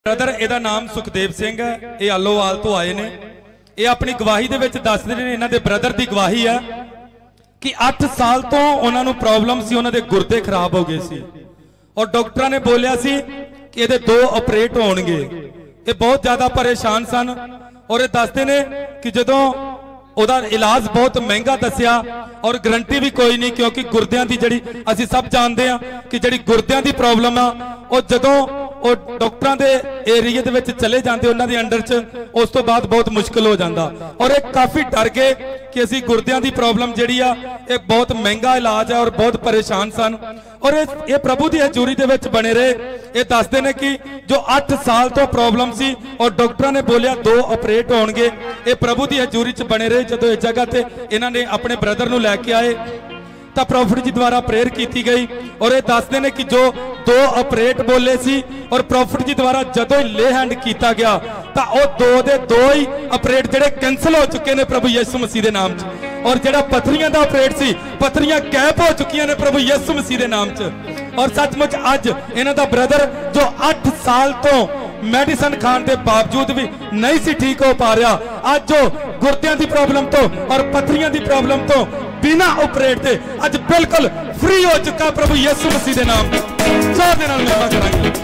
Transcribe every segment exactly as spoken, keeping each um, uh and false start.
Brother इहदा नाम सुखदेव सिंह है, ये आलोवाल तो आए ने। ये अपनी गवाही दे विच दसदे ने, इन्हां दे ब्रदर दी गवाही है कि अठ साल तो उन्होंने प्रॉब्लम सी, उन्होंने गुर्दे खराब हो गए सी और डॉक्टर ने बोलिया सी कि इहदे दो ऑपरेट होणगे। ये बहुत ज्यादा परेशान सन और ये दसदे ने कि जदों ओदा इलाज बहुत महंगा दसिया और गारंटी भी कोई नहीं, क्योंकि गुर्दियां दी जड़ी असीं सब जानते हैं कि जड़ी गुर्दियां दी प्रॉब्लम आ और जदों ਉਹ ਡਾਕਟਰਾਂ ਦੇ ਏਰੀਏ ਦੇ ਵਿੱਚ ਚਲੇ ਜਾਂਦੇ ਉਹਨਾਂ ਦੇ ਅੰਡਰ ਚ, ਉਸ ਤੋਂ ਬਾਅਦ ਬਹੁਤ ਮੁਸ਼ਕਲ ਹੋ ਜਾਂਦਾ ਔਰ ਇਹ ਕਾਫੀ ਡਰ ਗਏ ਕਿ ਅਸੀਂ ਗੁਰਦਿਆਂ ਦੀ ਪ੍ਰੋਬਲਮ ਜਿਹੜੀ ਆ ਇਹ ਬਹੁਤ ਮਹਿੰਗਾ ਇਲਾਜ ਹੈ ਔਰ ਬਹੁਤ ਪਰੇਸ਼ਾਨ ਸਨ ਔਰ ਇਹ ਪ੍ਰਭੂ ਦੀ ਹਜ਼ੂਰੀ ਦੇ ਵਿੱਚ ਬਣੇ ਰਹੇ। ਇਹ ਦੱਸਦੇ ਨੇ ਕਿ ਜੋ ਅੱਠ ਸਾਲ ਤੋਂ ਪ੍ਰੋਬਲਮ ਸੀ ਔਰ ਡਾਕਟਰਾਂ ਨੇ ਬੋਲਿਆ ਦੋ ਆਪਰੇਟ ਹੋਣਗੇ, ਇਹ ਪ੍ਰਭੂ ਦੀ ਹਜ਼ੂਰੀ ਚ ਬਣੇ ਰਹੇ। ਜਦੋਂ ਇਸ ਜਗ੍ਹਾ ਤੇ ਇਹਨਾਂ ਨੇ ਆਪਣੇ ਬ੍ਰਦਰ ਨੂੰ ਲੈ ਕੇ ਆਏ ਤਾਂ ਪ੍ਰੋਫਿਟ जी द्वारा प्रेयर की गई और ये दसते ने कि जो दो ऑपरेट बोले सी और प्रॉफिट जी द्वारा जदों ही ले हैंड किया गया तो वो दो दे दो ही ऑपरेट जेडे कैंसल हो चुके हैं प्रभु यीशु मसीह के नाम च, और जेड़ा पथरियां दा ऑपरेट सी पथरियां गैप हो चुकी ने प्रभु यीशु मसीह के नाम च। और सचमुच अज इन्हां दा ब्रदर जो अठ साल तो मेडिसिन खाने के बावजूद भी नहीं सी ठीक हो पा रहा, अज जो गुर्दियां की प्रॉब्लम तो और पथरियां की प्रॉब्लम तो बिना ऑपरेट के अज बिल्कुल फ्री हो चुका प्रभु यीशु मसीह के नाम जोर दे नाल महिमा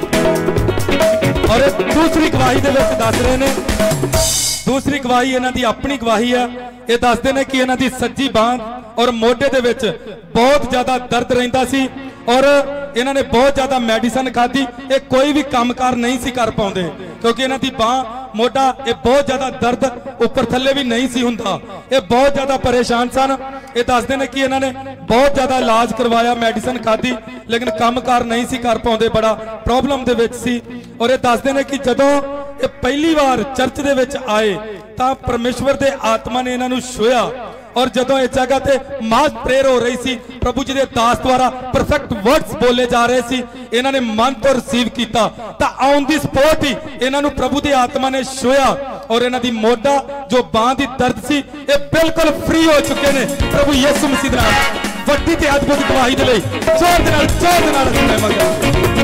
करांगे। और दूसरी गवाही दे विच दस रहे ने, दूसरी गवाही इन्हां दी अपनी गवाही है। ये दसदे ने कि इन्हां दी सज्जी बांह और मोढे दे विच बहुत ज्यादा दर्द रहिंदा सी और इन्होंने बहुत ज्यादा मेडिसिन खाधी, ये कोई भी कामकार नहीं सी कर पाते क्योंकि इन्हां दी बांह मोटा ये बहुत ज्यादा दर्द उपर थले भी नहीं सी हुंदा, ये बहुत ज्यादा परेशान सन। ये दसदे ने कि इन्होंने बहुत ज्यादा इलाज करवाया, मेडिसिन खाधी, लेकिन कामकार नहीं सी कर पाते, बड़ा प्रॉब्लम दे विच सी। और ये दसदे ने कि जदों ये पहली बार चर्च दे विच आए तां परमेश्वर दे आत्मा ने इन्हां नूं छुया और जदों इस जगह ते मास प्रेयर हो रही सी, प्रभु जी के दास द्वारा परफेक्ट वर्ड्स बोले जा रहे सी, इन्होंने मन तो रिसीव किया तो ऑन दी स्पॉट ही इन्होंने प्रभु की आत्मा ने छुया और इन्हां दी मोढा जो बांह दी दर्द सी ये बिल्कुल फ्री हो चुके हैं प्रभु यीशु मसीह दे नाम। वड्डी ते अद्भुत गवाही दे लई जोर दे नाल जोर दे नाल महिमा करो।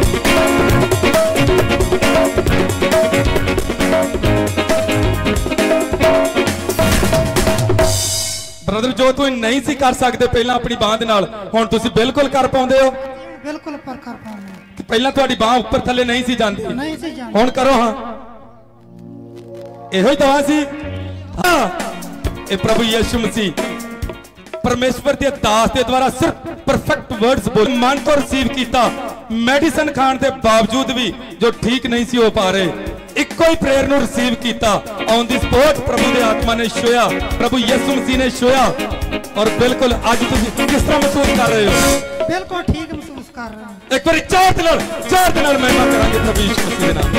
ब्रदर जो तुम नहीं सी कर सकते पहला अपनी बांह दे नाल, हुण तुसीं बिल्कुल कर पाउंदे हो? बिल्कुल पर कर पाउंदे। पहला तुहाडी बांह ऊपर थले नहीं सी जांदी, नहीं सी जांदी, हुण करो। हां इहो ही दवा सी। हां ए प्रभु यीशु मसीह परमेश्वर के दास के द्वारा सिर्फ परफेक्ट वर्ड्स बोल मन को रिसीव किया, मेडिसिन खाने के बावजूद भी जो ठीक नहीं सी हो पा रहे, इको ही प्रेयर नु रिसीव किया ऑन दी स्पॉट प्रभु दे आत्मा ने छुया, प्रभु यीशु मसीह ने छुया और बिल्कुल आज तुम किस तरह महसूस कर रहे हो? बिल्कुल ठीक महसूस कर रहे हैं। एक बार चार दिन चार दिन महिमा करांगे प्रभु यीशु मसीह के नाम।